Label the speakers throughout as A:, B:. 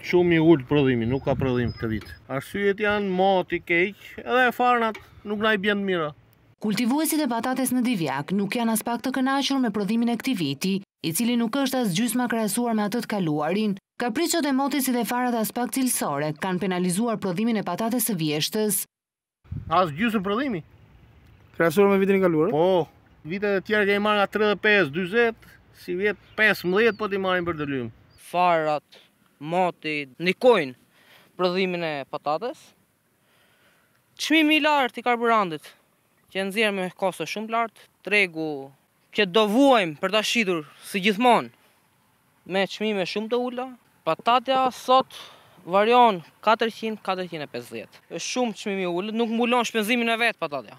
A: Shumë i ulë prodhimi, nuk ka prodhim këtë vit. Arsyet janë moti keq, edhe farnat nuk na i bjen mira.
B: Kultivuesit e patates në Divjak nuk janë as pak të kënaqur me prodhimin e këtij viti, i cili nuk është as gjysma krahasuar me atë të kaluarin. Kapriçot e motit si dhe farat as pak cilësore kanë penalizuar prodhimin e patates së vjeshtës.
A: As gjysmë prodhimi.
C: Krahasuar me vitin e kaluar?
A: Po, vitet e tjera kemi marrë nga 35, 40, si vjet 15 po t'i marrim për të lym.
D: Farat, moti ndikojnë prodhimin e patates. Çmimi i lartë i karburantit, që nxjerr me kosto shumë lartë, tregu që do vuajmë për ta shitur si gjithmonë me çmime shumë të ulta. Patatja sot varion 400-450. Është shumë çmimi i ulët, nuk mbulon shpenzimin e vet patatja.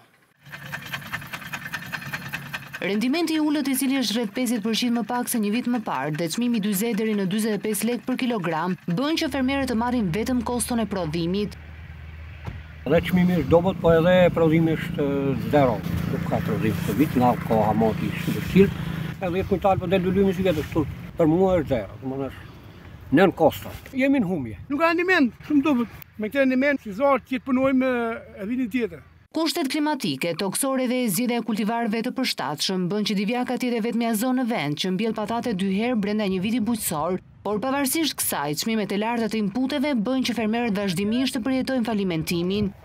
B: Rendimenti i ulët, i cili është rreth 50% më pak se një vit më parë dhe çmimi 40 deri në 45 lekë për kilogram, bën që fermerët të marrin vetëm koston e prodhimit.
E: Edhe çmimi është dobët, po edhe prodhimi është zero. Nuk ka prodhim këtë vit, nga koha moti është vështirë. Edhe 10 kuntal po del lymi si vetë kështu. Për mua është zero, domethënë është nën kosto. Jemi në humje.
C: Nuk ka rendiment, shumë dobët. Me këtë rendiment fizor që të punojmë vitin tjetër.
B: Kushtet klimatike, toksore dhe zgjidhja e kultivarëve të përshtatshëm bën që Divjaka të jetë vetmja zonë në vend që mbjell patate 2 herë brenda një viti bujqësor, por pavarësisht kësaj, çmimet e larta të inputeve bën që fermerët vazhdimisht të përjetojnë falimentimin.